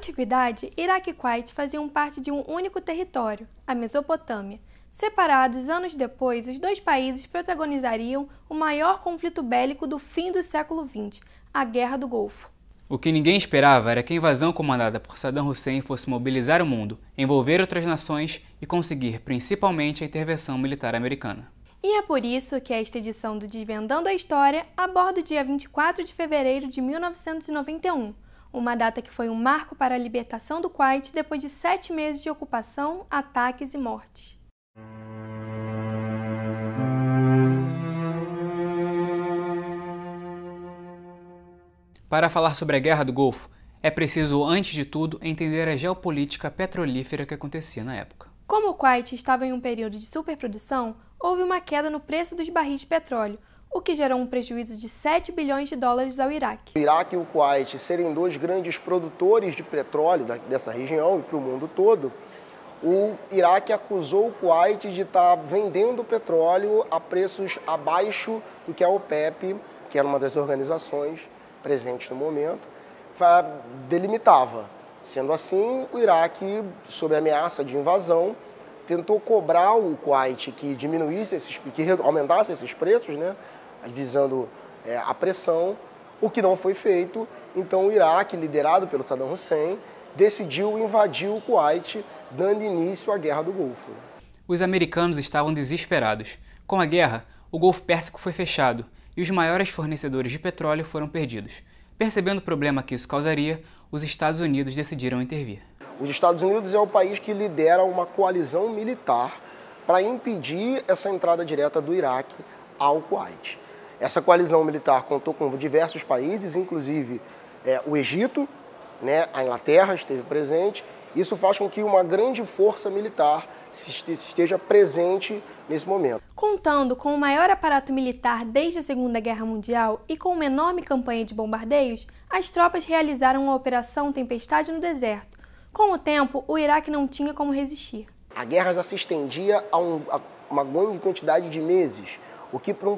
antiguidade, Iraque e Kuwait faziam parte de um único território, a Mesopotâmia. Separados anos depois, os dois países protagonizariam o maior conflito bélico do fim do século XX, a Guerra do Golfo. O que ninguém esperava era que a invasão comandada por Saddam Hussein fosse mobilizar o mundo, envolver outras nações e conseguir principalmente a intervenção militar americana. E é por isso que esta edição do Desvendando a História aborda o dia 24 de fevereiro de 1991, uma data que foi um marco para a libertação do Kuwait depois de 7 meses de ocupação, ataques e mortes. Para falar sobre a Guerra do Golfo, é preciso, antes de tudo, entender a geopolítica petrolífera que acontecia na época. Como o Kuwait estava em um período de superprodução, houve uma queda no preço dos barris de petróleo, o que gerou um prejuízo de 7 bilhões de dólares ao Iraque. O Iraque e o Kuwait serem dois grandes produtores de petróleo dessa região e para o mundo todo, o Iraque acusou o Kuwait de estar vendendo petróleo a preços abaixo do que a OPEP, que era uma das organizações presentes no momento, delimitava. Sendo assim, o Iraque, sob ameaça de invasão, tentou cobrar o Kuwait que diminuísse que aumentasse esses preços, né, visando a pressão, o que não foi feito. Então o Iraque, liderado pelo Saddam Hussein, decidiu invadir o Kuwait, dando início à Guerra do Golfo. Os americanos estavam desesperados. Com a guerra, o Golfo Pérsico foi fechado e os maiores fornecedores de petróleo foram perdidos. Percebendo o problema que isso causaria, os Estados Unidos decidiram intervir. Os Estados Unidos é o país que lidera uma coalizão militar para impedir essa entrada direta do Iraque ao Kuwait. Essa coalizão militar contou com diversos países, inclusive o Egito, né, a Inglaterra esteve presente. Isso faz com que uma grande força militar esteja presente nesse momento. Contando com o maior aparato militar desde a Segunda Guerra Mundial e com uma enorme campanha de bombardeios, as tropas realizaram a Operação Tempestade no deserto. Com o tempo, o Iraque não tinha como resistir. A guerra já se estendia a uma grande quantidade de meses, o que para um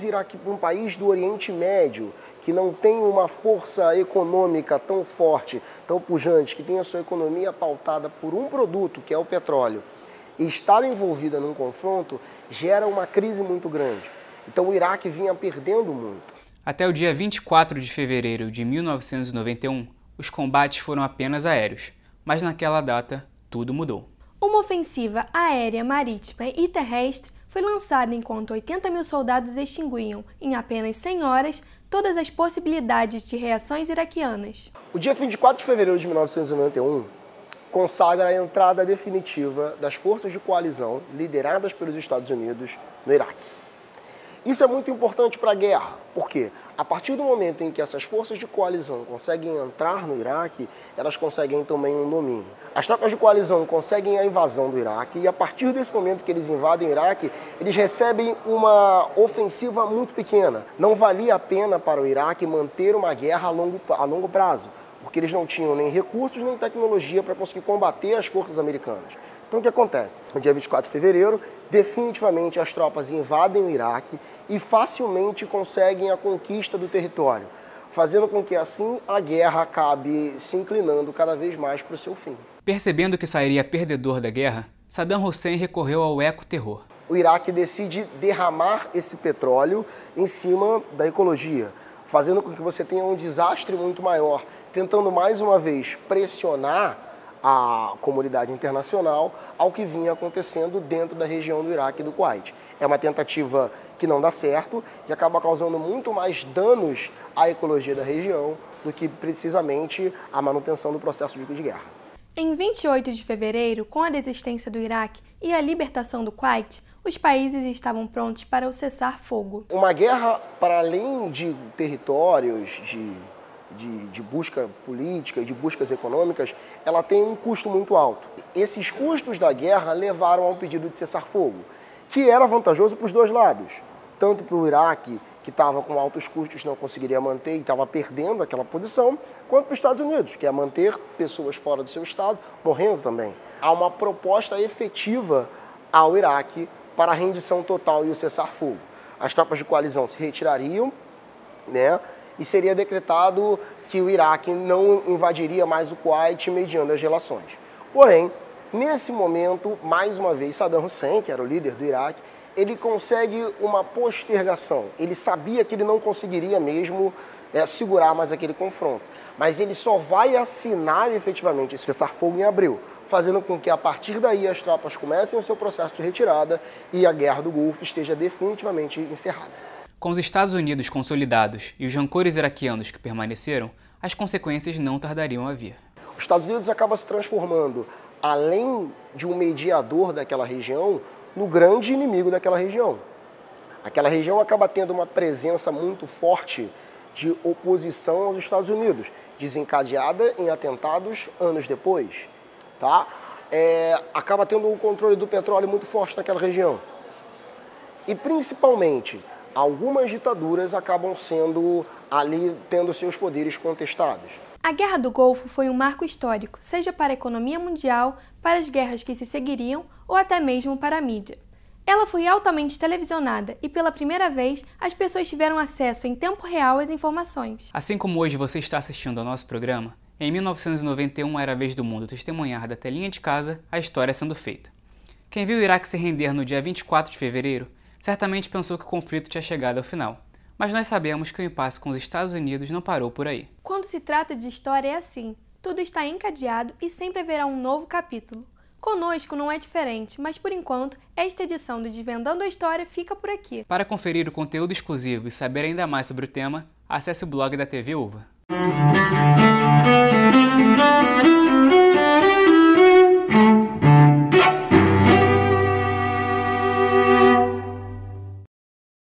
país do Oriente Médio, que não tem uma força econômica tão forte, tão pujante, que tem a sua economia pautada por um produto, que é o petróleo, e estar envolvida num confronto, gera uma crise muito grande. Então o Iraque vinha perdendo muito. Até o dia 24 de fevereiro de 1991, os combates foram apenas aéreos. Mas naquela data, tudo mudou. Uma ofensiva aérea, marítima e terrestre foi lançada enquanto 80 mil soldados extinguiam, em apenas 100 horas, todas as possibilidades de reações iraquianas. O dia 24 de fevereiro de 1991 consagra a entrada definitiva das forças de coalizão lideradas pelos Estados Unidos no Iraque. Isso é muito importante para a guerra, porque a partir do momento em que essas forças de coalizão conseguem entrar no Iraque, elas conseguem também um domínio. As tropas de coalizão conseguem a invasão do Iraque e a partir desse momento que eles invadem o Iraque, eles recebem uma ofensiva muito pequena. Não valia a pena para o Iraque manter uma guerra a longo prazo, porque eles não tinham nem recursos nem tecnologia para conseguir combater as forças americanas. Então o que acontece? No dia 24 de fevereiro, definitivamente as tropas invadem o Iraque e facilmente conseguem a conquista do território, fazendo com que assim a guerra acabe se inclinando cada vez mais para o seu fim. Percebendo que sairia perdedor da guerra, Saddam Hussein recorreu ao ecoterror. O Iraque decide derramar esse petróleo em cima da ecologia, fazendo com que você tenha um desastre muito maior, tentando mais uma vez pressionar a comunidade internacional ao que vinha acontecendo dentro da região do Iraque e do Kuwait. É uma tentativa que não dá certo e acaba causando muito mais danos à ecologia da região do que precisamente a manutenção do processo de guerra. Em 28 de fevereiro, com a desistência do Iraque e a libertação do Kuwait, os países estavam prontos para o cessar-fogo. Uma guerra, para além de territórios, de busca política e de buscas econômicas, ela tem um custo muito alto. Esses custos da guerra levaram ao pedido de cessar-fogo, que era vantajoso para os dois lados. Tanto para o Iraque, que estava com altos custos, não conseguiria manter e estava perdendo aquela posição, quanto para os Estados Unidos, que é manter pessoas fora do seu estado, morrendo também. Há uma proposta efetiva ao Iraque para a rendição total e o cessar-fogo. As tropas de coalizão se retirariam, né? E seria decretado que o Iraque não invadiria mais o Kuwait mediando as relações. Porém, nesse momento, mais uma vez, Saddam Hussein, que era o líder do Iraque, ele consegue uma postergação. Ele sabia que ele não conseguiria mesmo segurar mais aquele confronto. Mas ele só vai assinar efetivamente esse cessar-fogo em abril, fazendo com que a partir daí as tropas comecem o seu processo de retirada e a Guerra do Golfo esteja definitivamente encerrada. Com os Estados Unidos consolidados e os rancores iraquianos que permaneceram, as consequências não tardariam a vir. Os Estados Unidos acabam se transformando, além de um mediador daquela região, no grande inimigo daquela região. Aquela região acaba tendo uma presença muito forte de oposição aos Estados Unidos, desencadeada em atentados anos depois. Tá? Acaba tendo um controle do petróleo muito forte naquela região. E principalmente, algumas ditaduras acabam sendo ali tendo seus poderes contestados. A Guerra do Golfo foi um marco histórico, seja para a economia mundial, para as guerras que se seguiriam ou até mesmo para a mídia. Ela foi altamente televisionada e, pela primeira vez, as pessoas tiveram acesso em tempo real às informações. Assim como hoje você está assistindo ao nosso programa, em 1991 era a vez do mundo testemunhar da telinha de casa a história sendo feita. Quem viu o Iraque se render no dia 24 de fevereiro certamente pensou que o conflito tinha chegado ao final. Mas nós sabemos que o impasse com os Estados Unidos não parou por aí. Quando se trata de história é assim, tudo está encadeado e sempre haverá um novo capítulo. Conosco não é diferente, mas por enquanto, esta edição do Desvendando a História fica por aqui. Para conferir o conteúdo exclusivo e saber ainda mais sobre o tema, acesse o blog da TV Uva.